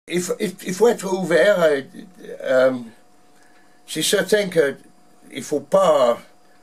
Il faut être ouvert. C'est certain qu'il ne faut pas...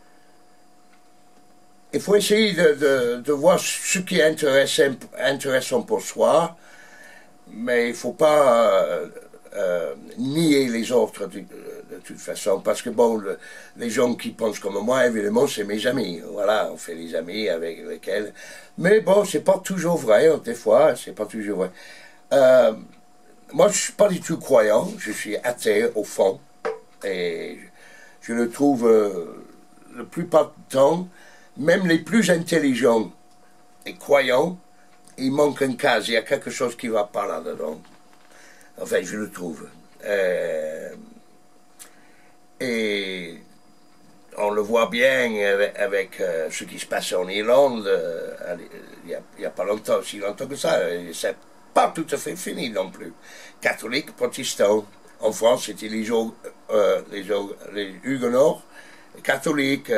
Il faut essayer de voir ce qui est intéressant pour soi, mais il ne faut pas nier les autres de toute façon, parce que bon, les gens qui pensent comme moi, évidemment, c'est mes amis. Voilà, on fait des amis avec lesquels... Mais bon, c'est pas toujours vrai, des fois, c'est pas toujours vrai. Moi, je suis pas du tout croyant, je suis athée au fond, et je le trouve la plupart du temps, même les plus intelligents et croyants, il manque une case, il y a quelque chose qui ne va pas là-dedans. Enfin, je le trouve. Et on le voit bien avec ce qui se passe en Irlande, il n'y a pas longtemps, si longtemps que ça, c'est pas tout à fait fini non plus. Catholiques, protestants. En France, c'était les Huguenots, les catholiques.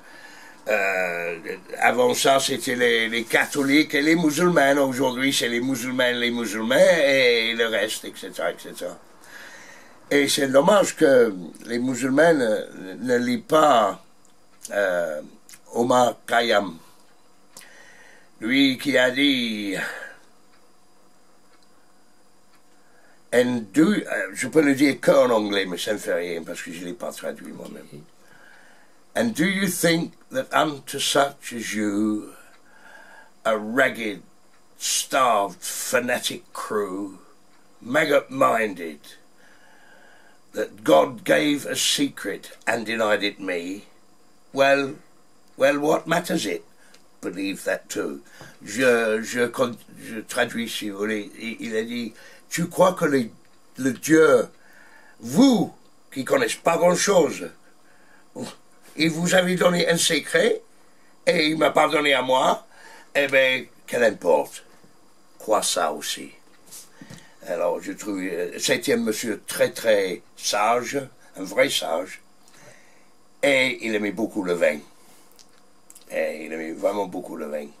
Avant ça, c'était les catholiques et les musulmans. Aujourd'hui, c'est les musulmans et le reste, etc., etc. Et c'est dommage que les musulmans ne lisent pas Omar Khayyam. Lui qui a dit... je peux le dire qu'en anglais, mais ça ne fait rien, parce que je ne l'ai pas traduit moi-même. And do you think that unto such as you, a ragged, starved, fanatic crew, maggot-minded, that God gave a secret and denied it me, well, what matters it? Believe that too. Je traduis si vous voulez. Il a dit, tu crois que le Dieu, vous, qui ne connaissez pas grand-chose, il vous avait donné un secret, et il ne m'a pas donné à moi, eh bien, qu'elle importe. Crois ça aussi. Alors, je trouve, c'était un monsieur très, très sage, un vrai sage, et il aimait beaucoup le vin. Et il aimait vraiment beaucoup le vin.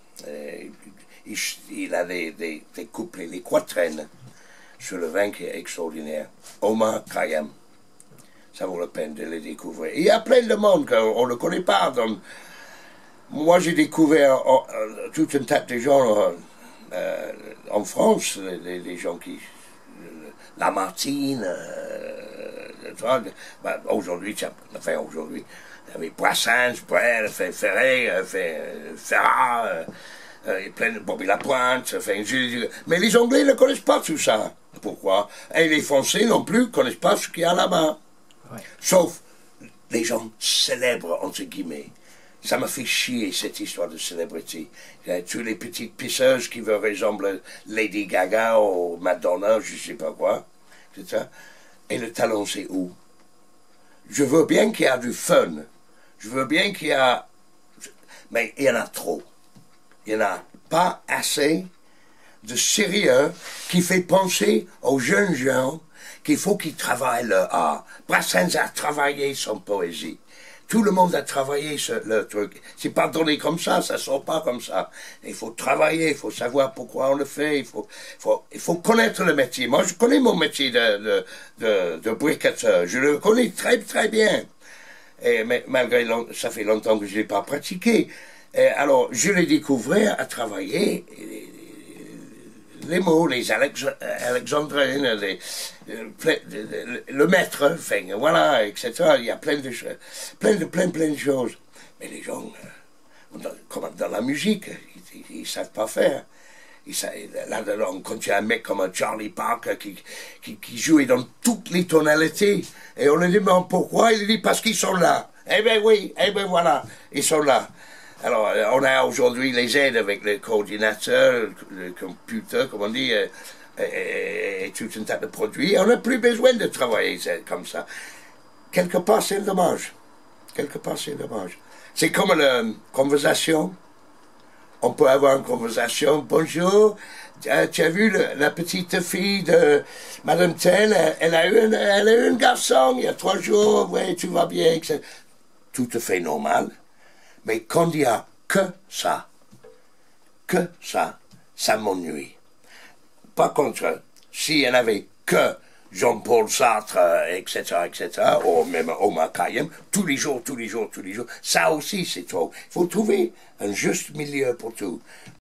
Il a des couplets, les quatraines sur le vin qui est extraordinaire. Omar Khayyam. Ça vaut la peine de le découvrir. Il y a plein de monde qu'on ne le connaît pas. Donc, moi, j'ai découvert toute une tas de gens en France, les gens qui... Lamartine, aujourd'hui, enfin aujourd'hui, il y avait Brassens, Brel, Ferré, Ferrat, plein de Bobby Lapointe, mais les Anglais ne connaissent pas tout ça. Pourquoi? Et les Français non plus ne connaissent pas ce qu'il y a là-bas. Ouais. Sauf les gens célèbres, entre guillemets. Ça m'a fait chier, cette histoire de célébrité. Toutes les petites pisseuses qui veulent ressembler Lady Gaga ou Madonna, je sais pas quoi. C'est ça. Et le talent, c'est où? Je veux bien qu'il y ait du fun. Je veux bien qu'il y ait... Mais il y en a trop. Il n'y en a pas assez de sérieux qui fait penser aux jeunes gens qu'il faut qu'ils travaillent leur art. Brassens a travaillé son poésie. Tout le monde a travaillé le truc. C'est pas donné comme ça sort pas comme ça. Il faut travailler, il faut savoir pourquoi on le fait, il faut connaître le métier. Moi, je connais mon métier de briqueteur. Je le connais très, très bien. Et, mais malgré, ça fait longtemps que je l'ai pas pratiqué. Et alors, je l'ai découvert à travailler les mots, les alexandrines, le maître, enfin, voilà, etc. Il y a plein de choses. Mais les gens, comme dans la musique, ils savent pas faire. Là-dedans, quand il y a un mec comme Charlie Parker qui jouait dans toutes les tonalités, et on lui demande pourquoi, il dit parce qu'ils sont là. Eh ben oui, eh ben voilà, ils sont là. Alors, on a aujourd'hui les aides avec le coordinateur, le computer, comme on dit, et tout un tas de produits. On n'a plus besoin de travailler comme ça. Quelque part, c'est dommage. Quelque part, c'est dommage. C'est comme une conversation. On peut avoir une conversation. Bonjour, tu as vu la petite fille de Madame Tell, elle a eu un garçon il y a 3 jours, oui, tu vas bien, etc. Tout à fait normal. Mais quand il n'y a que ça m'ennuie. Par contre, s'il y en avait que Jean-Paul Sartre, etc., ou même Omar Khayyam, tous les jours, ça aussi c'est trop. Il faut trouver un juste milieu pour tout.